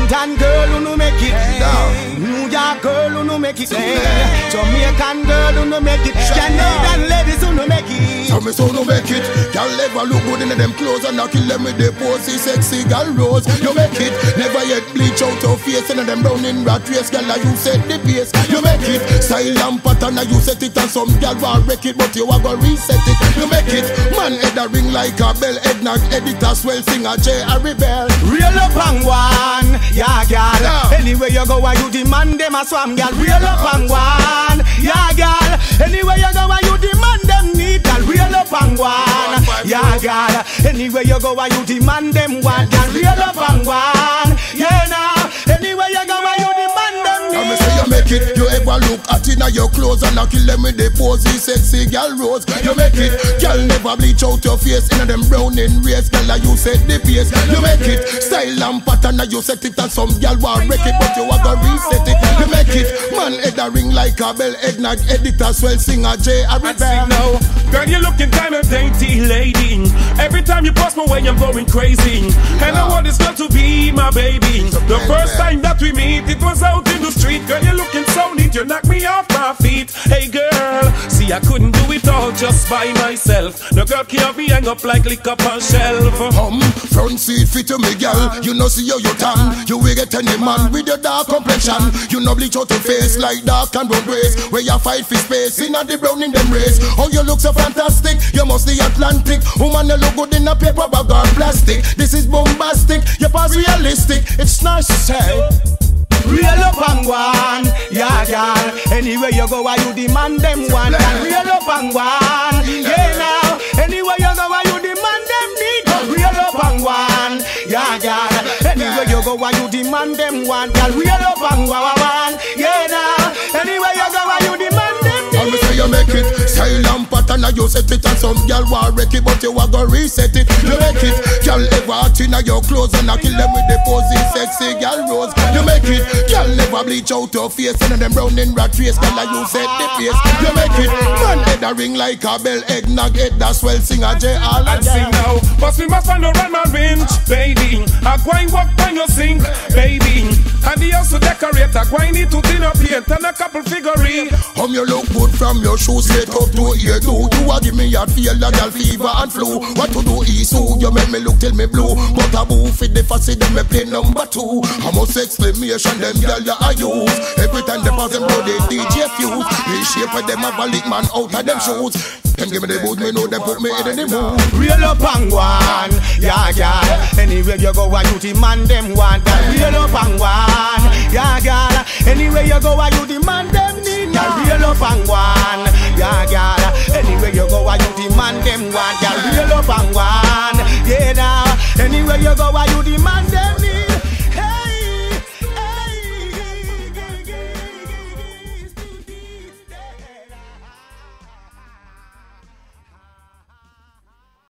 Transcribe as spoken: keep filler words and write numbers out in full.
London girl who no make it, Down. New York girl who no make it, Jamaican girl who no make it, Canadian ladies who no make it. So me so no make it. Girl never look good in them clothes and I kill them with the posy sexy girl rose. You make it. Never yet bleach out your face and them brown in rat race. Girl you set the pace. You make it. Style and pattern you set it and some girl want wreck it but you a go reset it. You make it. Man head a ring like a bell. Head knock editor swell singer J a rebel. Real up and Gwaan, yeah girl. Yeah. Anywhere you go where you demand them a swam girl. Real up and Gwaan, yeah girl. Anywhere you go where you demand them need girl. Real up and Gwaan, yeah girl. Anywhere you go where you demand them want girl. Real up and Gwaan, yeah now. Anywhere you go where you demand them need. Me say you make it. You ever look at inna your clothes and I kill them with the posy sexy girl rose. You make it. Girl never bleach out your face inna them brown in race. Girl you set the pace. You make it. Style and pattern you set it and some girl want wreck it but you a go reset it. You make it. Man head a ring like a bell. Head knock editor swell singer J a rebel. Now, girl you looking kind of dainty lady. Every time you post my way I'm going crazy. And I want this girl to be my baby. The first time that we meet it was out in the street. Girl you looking so neat, you knock me off my feet. Hey girl, see I couldn't do it all just by myself. No girl can't be hang up like lick up on shelf. Um, front seat fit to me girl. You know see how you tan. You will get any man with your dark complexion. You know bleach out your face like dark and brown race. Where you fight for space in the brown in them race. Oh you look so fantastic. You must the Atlantic. Woman you look good in a paper bag or plastic. This is bombastic. You pass realistic. It's nice to say. Real up and Gwaan, yeah girl. Anywhere you go where you demand them want girl. Real up and Gwaan, yeah now. Anywhere you go where you demand them need girl. Real up and Gwaan, yeah girl. Anywhere you go where you demand them want girl. Real up and Gwaan, yeah now. Anywhere you go where you demand them need. And me say you make it. Style and pattern you set it and some girl want wreck it but you a go reset it. You make it. Girl ever hot inna your clothes and I kill them with the posy sexy girl rose. You make it. Girl never bleach out your face and them brown in rat race. Girl you set the pace. You make it. Man head a ring like a bell. Egg knock head that swell singer J all and sing now. But we must find a run my range, baby. A gwine walk by your sink, baby. And the house to decorate. A gwine need to dinner plate and a couple figurine. Um you look good from your shoes straight up to here too. You a give me a feel like girl fever and flu. What to do is so you make me look till me blue. But a boo fit the fussy them me play number two. I must exclamation them girl ya I use. Every time they pass them blow the D J fuse. The shape of them have a lick man out of them shoes. Them give me the boot, me know them put me in the mood. Real up and Gwaan, yeah girl. Anywhere you go where you demand them want girl. Real up and Gwaan, yeah girl. Anywhere you go where you demand them need girl. Real up and Gwaan, yeah girl. Anywhere you go where you demand them want girl. Real up and Gwaan, yeah now. Anywhere you go where you demand them need.